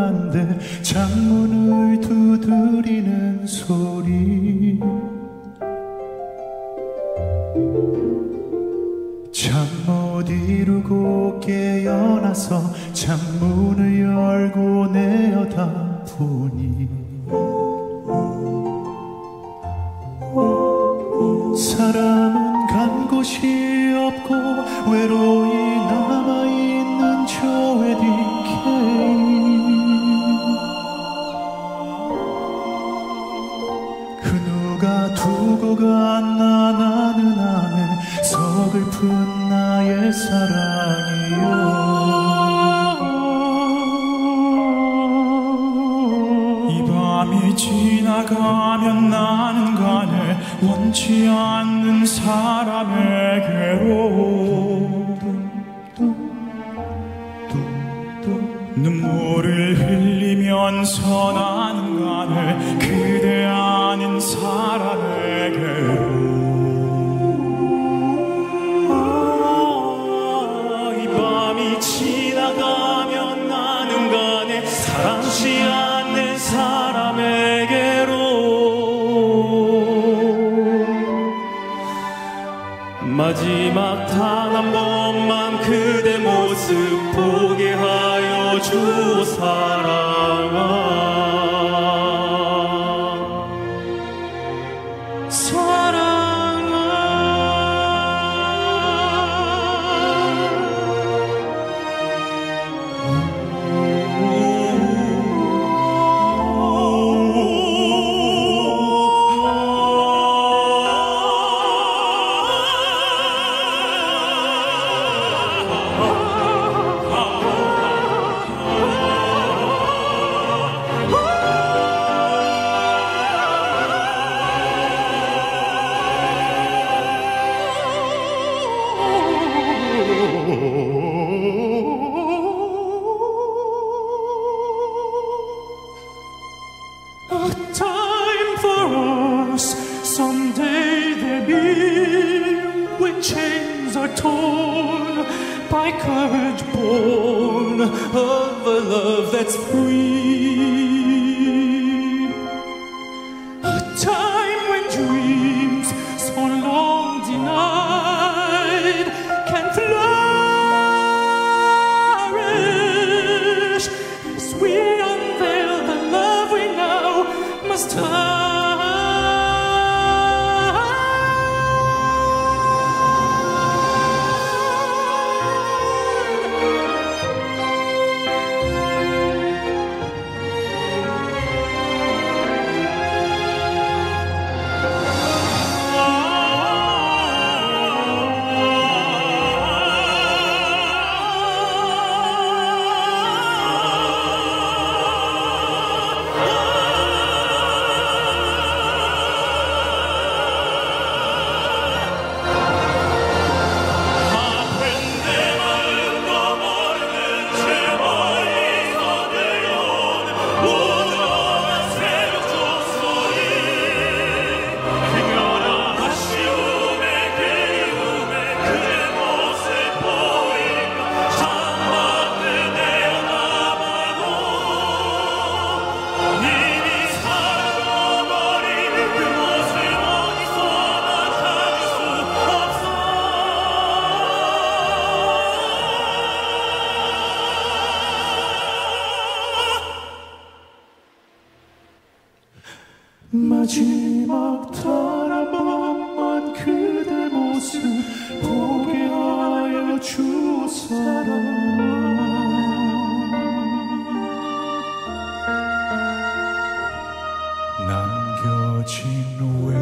한데 창문을 두드리는 소리 잠 못 이루고 깨어나서 창문을 열고 내어다보니 사람은 간 곳이 없고 외로이 남아있는 저 웨딩 케이크 그 누가 두고 갔나 나는 아는 서글픈 나의 사랑이요 이 밤이 지나가면 나는 가네 원치 않는 사람에게로 눈물을 흘리면서 나는 가네 그대 아닌 사람에게로 이 밤이 지나가면 나는 가네 사랑치 않는 사람에게로 마지막 단 한 번만 그대 모습 보게 하여 주오 사랑아 A time for us, someday there'll be, when chains are torn, by courage born of a love that's free. A time when dreams so long denied can flourish as we unveil the love we now must hide. 마지막 단 한 번만 그대 모습 보게 하여 주오 사랑 남겨진